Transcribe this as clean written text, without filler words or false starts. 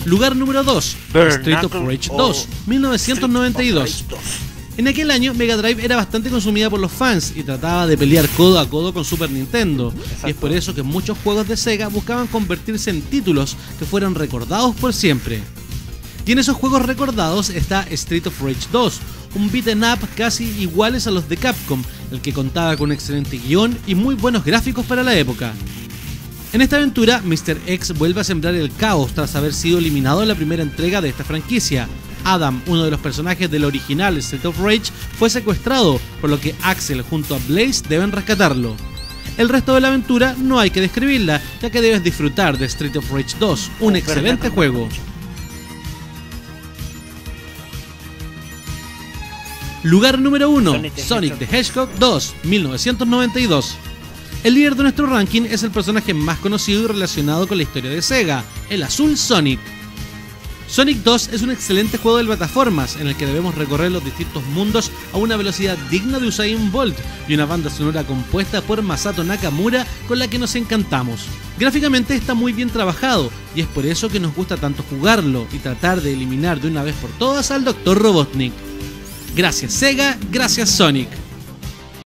Lugar número 2, Street of Rage 2, 1992. En aquel año, Mega Drive era bastante consumida por los fans y trataba de pelear codo a codo con Super Nintendo. Y es por eso que muchos juegos de Sega buscaban convertirse en títulos que fueran recordados por siempre. Y en esos juegos recordados está Street of Rage 2, un beat'em up casi iguales a los de Capcom, el que contaba con un excelente guión y muy buenos gráficos para la época. En esta aventura, Mr. X vuelve a sembrar el caos tras haber sido eliminado en la primera entrega de esta franquicia. Adam, uno de los personajes del original Street of Rage, fue secuestrado, por lo que Axel junto a Blaze deben rescatarlo. El resto de la aventura no hay que describirla, ya que debes disfrutar de Street of Rage 2, un excelente juego. Lugar número 1, Sonic the Hedgehog 2, 1992. El líder de nuestro ranking es el personaje más conocido y relacionado con la historia de Sega, el azul Sonic. Sonic 2 es un excelente juego de plataformas en el que debemos recorrer los distintos mundos a una velocidad digna de Usain Bolt y una banda sonora compuesta por Masato Nakamura con la que nos encantamos. Gráficamente está muy bien trabajado y es por eso que nos gusta tanto jugarlo y tratar de eliminar de una vez por todas al Dr. Robotnik. Gracias Sega, gracias Sonic.